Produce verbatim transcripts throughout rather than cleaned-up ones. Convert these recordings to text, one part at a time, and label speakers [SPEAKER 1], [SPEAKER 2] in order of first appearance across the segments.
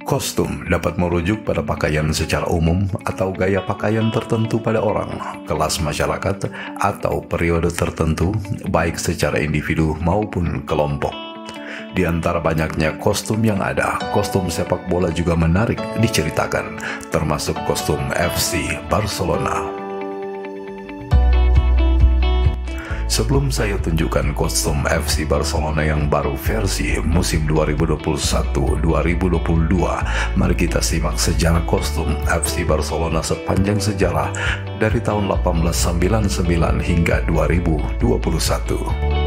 [SPEAKER 1] Kostum dapat merujuk pada pakaian secara umum atau gaya pakaian tertentu pada orang, kelas masyarakat, atau periode tertentu, baik secara individu maupun kelompok. Di antara banyaknya kostum yang ada, kostum sepak bola juga menarik diceritakan, termasuk kostum F C Barcelona. Sebelum saya tunjukkan kostum F C Barcelona yang baru versi musim dua ribu dua puluh satu dua ribu dua puluh dua, mari kita simak sejarah kostum F C Barcelona sepanjang sejarah dari tahun seribu delapan ratus sembilan puluh sembilan hingga dua ribu dua puluh satu.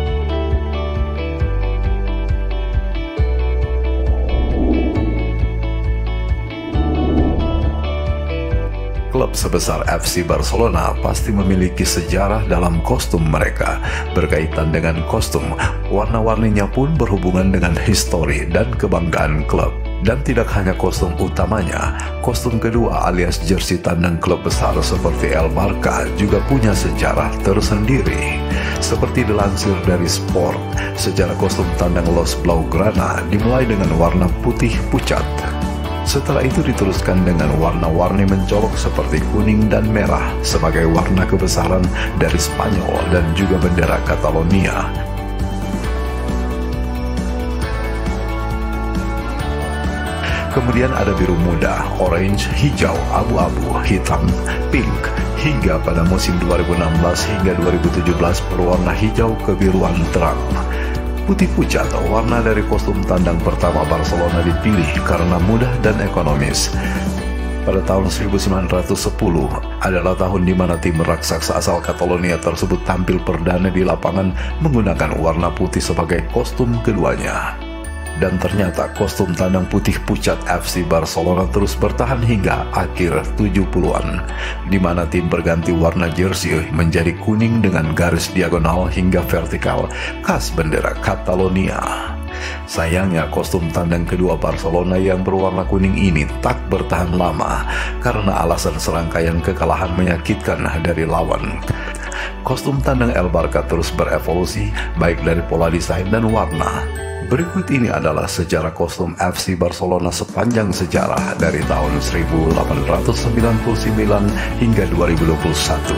[SPEAKER 1] Klub sebesar F C Barcelona pasti memiliki sejarah dalam kostum mereka. Berkaitan dengan kostum, warna-warninya pun berhubungan dengan histori dan kebanggaan klub. Dan tidak hanya kostum utamanya, kostum kedua alias jersey tandang klub besar seperti El Barca juga punya sejarah tersendiri. Seperti dilansir dari Sport, sejarah kostum tandang Los Blaugrana dimulai dengan warna putih pucat. Setelah itu diteruskan dengan warna-warni mencolok seperti kuning dan merah sebagai warna kebesaran dari Spanyol dan juga bendera Catalonia. Kemudian ada biru muda, orange, hijau, abu-abu, hitam, pink, hingga pada musim dua ribu enam belas hingga dua ribu tujuh belas berwarna hijau kebiruan terang. Putih pucat, warna dari kostum tandang pertama Barcelona, dipilih karena mudah dan ekonomis. Pada tahun seribu sembilan ratus sepuluh adalah tahun di mana tim raksasa asal Catalonia tersebut tampil perdana di lapangan menggunakan warna putih sebagai kostum keduanya. Dan ternyata kostum tandang putih pucat F C Barcelona terus bertahan hingga akhir tujuh puluhan, di mana tim berganti warna jersey menjadi kuning dengan garis diagonal hingga vertikal khas bendera Catalonia. Sayangnya kostum tandang kedua Barcelona yang berwarna kuning ini tak bertahan lama karena alasan serangkaian kekalahan menyakitkan dari lawan. Kostum tandang El Barca terus berevolusi baik dari pola desain dan warna. Berikut ini adalah sejarah kostum F C Barcelona sepanjang sejarah dari tahun seribu delapan ratus sembilan puluh sembilan hingga dua ribu dua puluh satu.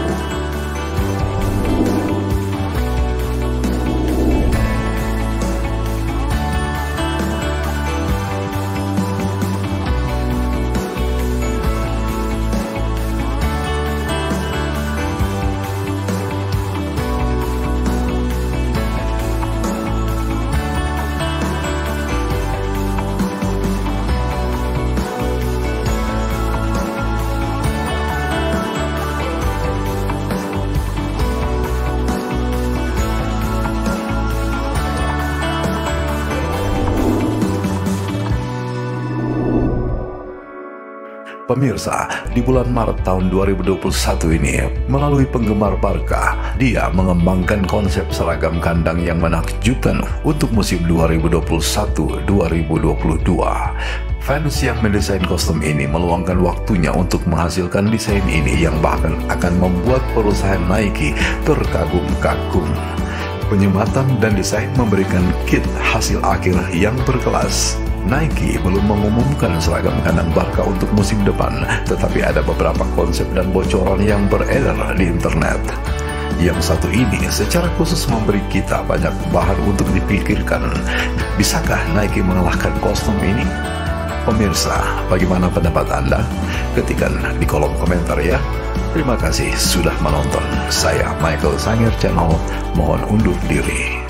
[SPEAKER 1] Pemirsa, di bulan Maret tahun dua ribu dua puluh satu ini, melalui penggemar Barca, dia mengembangkan konsep seragam kandang yang menakjubkan untuk musim dua ribu dua puluh satu dua ribu dua puluh dua. Fans yang mendesain kostum ini meluangkan waktunya untuk menghasilkan desain ini yang bahkan akan membuat perusahaan Nike terkagum-kagum. Penyematan dan desain memberikan kit hasil akhir yang berkelas. Nike belum mengumumkan seragam kandang Barca untuk musim depan, tetapi ada beberapa konsep dan bocoran yang beredar di internet. Yang satu ini secara khusus memberi kita banyak bahan untuk dipikirkan. Bisakah Nike mengalahkan kostum ini? Pemirsa, bagaimana pendapat Anda? Ketikkan di kolom komentar ya. Terima kasih sudah menonton. Saya Michael Sanger Channel, mohon undur diri.